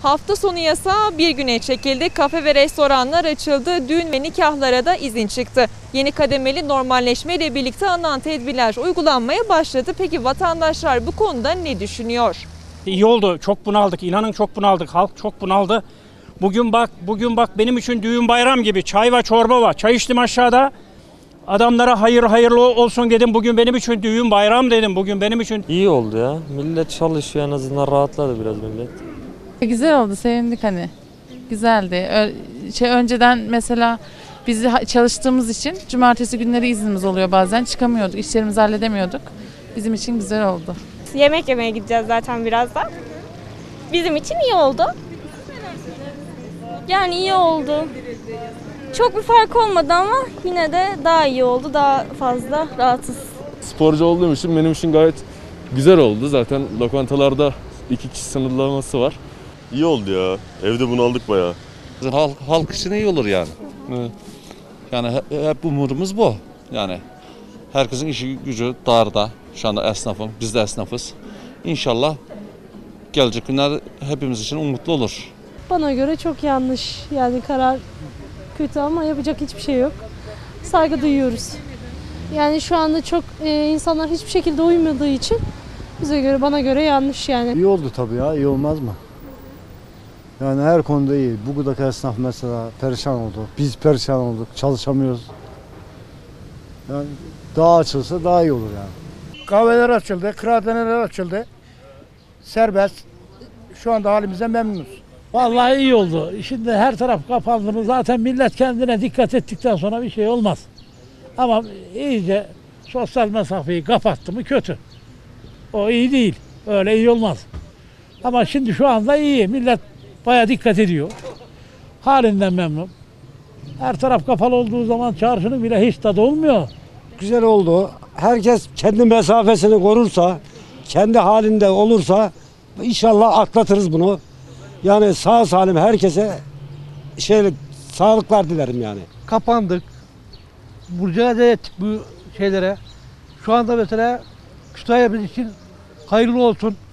Hafta sonu yasağı bir güne çekildi. Kafe ve restoranlar açıldı. Düğün ve nikahlara da izin çıktı. Yeni kademeli normalleşmeyle birlikte alınan tedbirler uygulanmaya başladı. Peki vatandaşlar bu konuda ne düşünüyor? İyi oldu. Çok bunaldık. İnanın çok bunaldık. Halk çok bunaldı. Bugün bak benim için düğün bayram gibi. Çay ve çorba var. Çay içtim aşağıda. Adamlara hayırlı olsun dedim. Bugün benim için düğün bayram dedim. Bugün benim için. İyi oldu ya. Millet çalışıyor, en azından rahatladı biraz millet. Güzel oldu, sevindik hani. Güzeldi. Önceden mesela biz çalıştığımız için cumartesi günleri iznimiz oluyor bazen. Çıkamıyorduk, işlerimizi halledemiyorduk. Bizim için güzel oldu. Yemek yemeye gideceğiz zaten birazdan. Bizim için iyi oldu. Yani iyi oldu. Çok bir fark olmadı ama yine de daha iyi oldu. Daha fazla rahatız. Sporcu olduğum için benim için gayet güzel oldu. Zaten lokantalarda 2 kişi sınırlaması var. İyi oldu ya. Evde bunaldık bayağı. Halk için iyi olur yani. Evet. Yani hep umudumuz bu. Yani herkesin işi gücü darda. Şu anda esnafım, biz de esnafız. İnşallah gelecek günler hepimiz için umutlu olur. Bana göre çok yanlış. Yani karar kötü ama yapacak hiçbir şey yok. Saygı duyuyoruz. Yani şu anda çok insanlar hiçbir şekilde uymadığı için bana göre yanlış yani. İyi oldu tabii ya, iyi olmaz mı? Yani her konuda iyi. Buradaki esnaf mesela perişan oldu. Biz perişan olduk, çalışamıyoruz. Yani daha açılsa daha iyi olur yani. Kahveler açıldı, kıraathaneler açıldı. Serbest. Şu anda halimizden memnunuz. Vallahi iyi oldu. Şimdi her taraf kapandı mı zaten millet kendine dikkat ettikten sonra bir şey olmaz. Ama iyice sosyal mesafeyi kapattı mı kötü. O iyi değil. Öyle iyi olmaz. Ama şimdi şu anda iyi. Millet bayağı dikkat ediyor. Halinden memnun. Her taraf kapalı olduğu zaman çarşının bile hiç tadı olmuyor. Güzel oldu. Herkes kendi mesafesini korursa, kendi halinde olursa inşallah atlatırız bunu. Yani sağ salim herkese sağlıklar dilerim yani. Kapandık. Mücadele ettik bu şeylere. Şu anda mesela Kütahya'mız için hayırlı olsun.